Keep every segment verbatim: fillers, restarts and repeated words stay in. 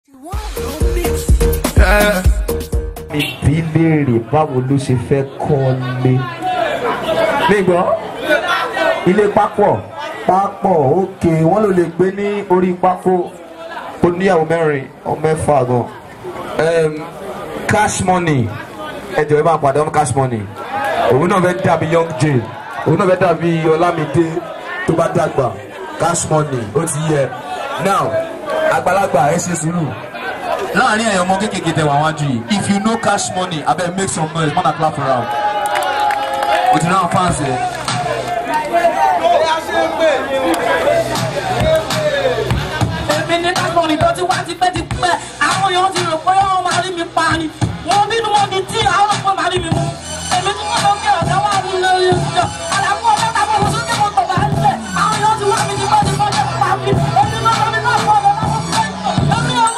ìbílẹ̀rẹ̀ báwo ló ṣe fẹ́ kọ́lé nígbọ́ ilé pápọ̀ pápọ̀ òkè wọ́n ló lè gbé ní orí pákó ó níyàwó mẹ́rin ọmọ mẹ́fà gan cash money ẹjọ́ ẹ máa padà ọmọ cash money òun náà fẹ́ dàbí young jay òun náà fẹ́ dàbí ọlámídé tó bá dàgbà cash money ó ti yẹ now àgbàlagbà ẹ ṣe sùúrù láàrin ẹ̀yọ́ ọmọ kékeré tẹ wà wájú yìí if you know cash money abeg make some noise man and clap for am o ti náà fans ẹ. èmi ní cash money tó ti wá ti pẹ́ ti pẹ́ àwọn èèyàn ti rò pé wọ́n máa rí mi pa ni wọ́n bínú wọn ní tí àwọn ọ̀pọ̀ máa rí mi mú èmi tí wọ́n lọ kí ọ̀gá wà ní lórí ìjọ àlàfo ọ̀gá tàbí ọ̀rọ̀ sókè mọ́tò bá ń lẹ̀ àwọn èèyàn ti wá mi ti pẹ́ ti pẹ́ ti pa mi èmi náà lọ mi náà fọ́ ọ̀gá náà fọ́ èmi ọ̀gá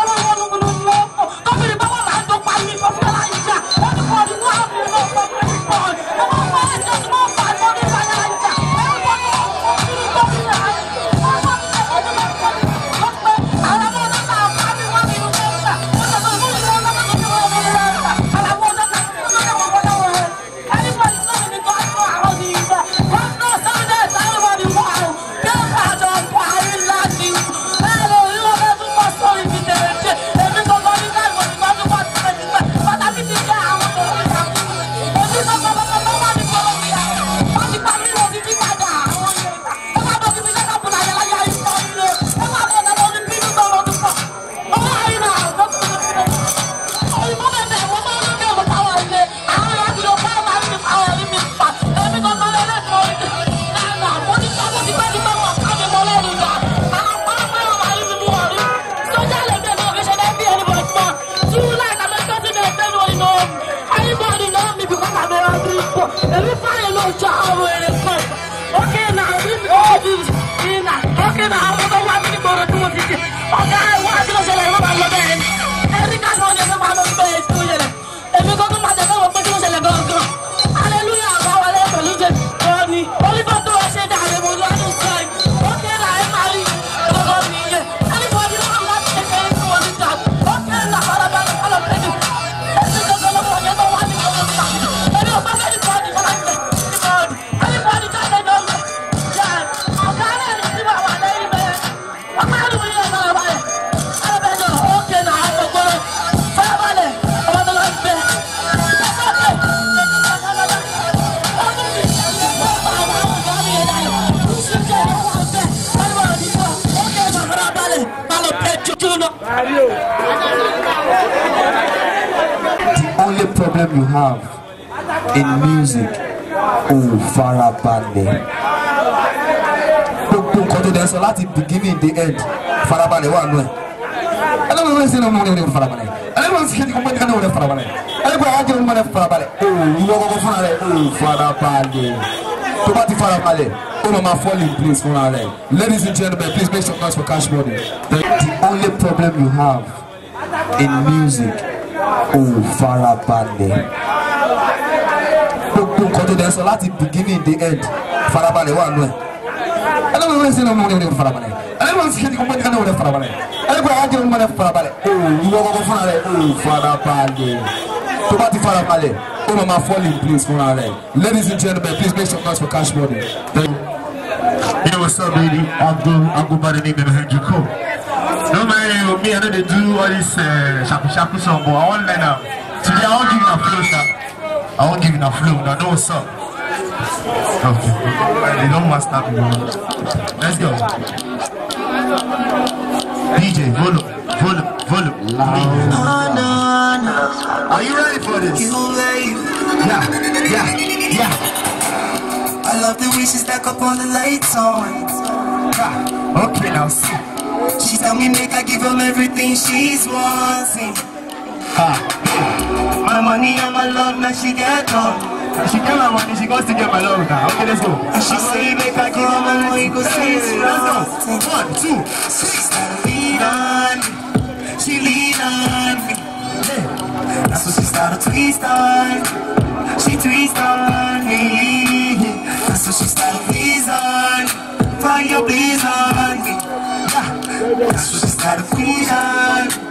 you have in music oh farabalẹ̀ gbogbo nǹkan tó dẹ̀ sọ láti beginning the end farabalẹ̀ wà nù ẹ̀ ẹlẹ́wọ̀n wọ́n ń sẹ́nu ọmọ wọn farabalẹ̀ ẹlẹ́wọ̀n sì kéde ọmọ wọn wọn farabalẹ̀ ẹlẹ́wọ̀n àwọn ajẹ́ wọn farabalẹ̀ oh ìwọ kọ́kọ́ fúnra rẹ̀ oh farabalẹ̀ tó bá ti farabalẹ̀ ó máa ma fall in place fúnra rẹ̀. Ladies and gentlemen, please make some noise for Cash Money. The, the only problem you have in music oh farabalẹ̀ gbogbo nǹkan tó dẹ̀ sọ láti beginning the end farabalẹ̀ wà nù ẹ̀ ẹlẹ́wọ̀n wọ́n ń sẹ́nu ọmọ wọn farabalẹ̀ ẹlẹ́wọ̀n sì kéde ọmọ wọn farabalẹ̀ ẹlẹ́wọ̀n àwọn ajẹ́ wọn farabalẹ̀ oh ìwọ kọ́kọ́ fúnra rẹ̀ oh farabalẹ̀ tó bá ti farabalẹ̀ ó máa ma fall in place fúnra rẹ̀. Ladies and gentlemen, please make some noise for Cash Money. Yo, what's up, baby? I go, I go by the name of Hendrico. No man, me, I know they do all this uh, shaku shaku song, but I want to learn now. Today, I won't give you a flow, sir. I won't give you a flow. Now, know what's up? Okay. They don't master me, bro. Let's go. D J, volume, volume, volume. Loud. Are you ready for this? Yeah, yeah, yeah. I love the way she stack up all the lights on. Yeah. Okay, now see. She tell me make I give her everything she's wanting. Ha. My money and my love, now she get on. She get my money, she goes to get my love now. Okay, let's go. And she say make I give her my money, go see Let's go. One, two, so she started lean on me. She lean on me. That's what she started twist on. She twist on me. That's what she started please on. Fire please on me. Yeah. That's what she started please on.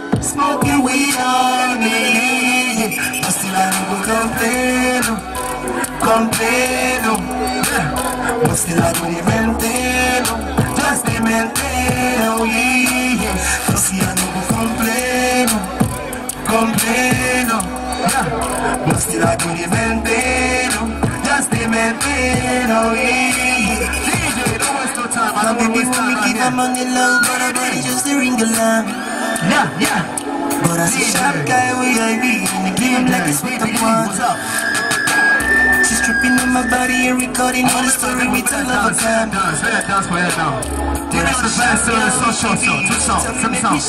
complain, no. Yeah. But still I do the maintain, no. Just the maintain, oh yeah. You see I no go complain, no. Complain, no. Yeah. But still I do the maintain, no. Just the maintain, oh yeah. D J, don't waste no time. I don't want to waste time. Keep my money low, but I body just a ring alarm. Yeah, yeah. But I see sharp guy with I be in the game like it's with the one. What's up? She's tripping on my body and recording all the story with a love time. Dance, let that dance for you now. You know the best story, so short, so two songs, some songs.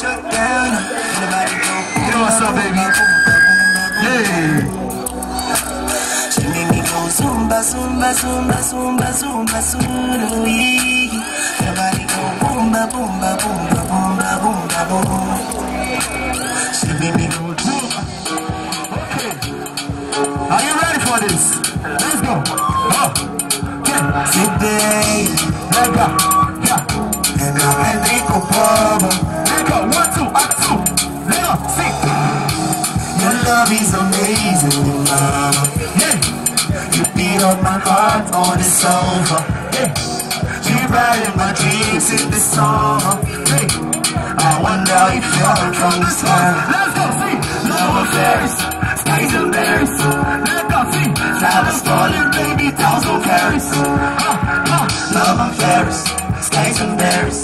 You know what's up, baby? Yeah. She made me go zumba, zumba, zumba, zumba, zumba, zumba, yeah. Everybody go boomba, boomba, boomba, boomba, boomba, boomba. She made me go zumba. Okay. Are you ready for this? Let's go. Oh. Yeah. Sit babe, Let go. Yeah. and I'm a little bobo. Let go. One, two, up, two. Let go. Sing. Your love is amazing, mama. Yeah. You beat up my heart on the sofa. Yeah. You brighten my dreams in the summer. Hey. I wonder if you're from the sky. Let's go. Sing. Love affairs, skies and bears. Let go. Sing. Flowers falling, baby, thousand carats. Love affairs, skies and bears.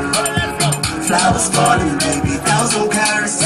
Flowers falling, baby, thousand carats.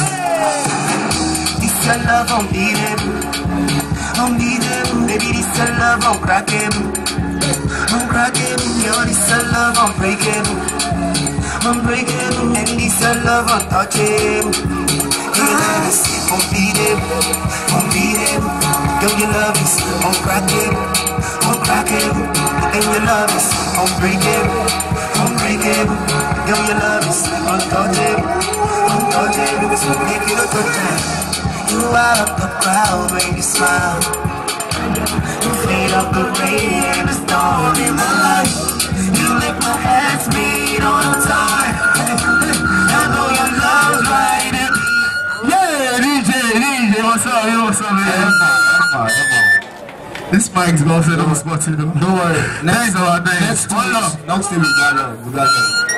This your love unbeatable, unbeatable. Baby, this your love uncrackable, uncrackable. Yo, this your love unbreakable, unbreakable. And this your love untouchable. Your love is unbeatable, unbeatable. Girl, your love is uncrackable, uncrackable. And your love is unbreakable, unbreakable. Girl, your love is untouchable, untouchable. So make it a good time. You out of the crowd when you smile. You fade up the rain and the storm in my life. You lift my hands, beat on the time. I know your love's right and Yeah, D J, D J, what's up? Yo, what's up, man? Come on, come on. This mic's going to the spot, you know. Don't worry. Next, our day. Next, One love. next thing we got, we got.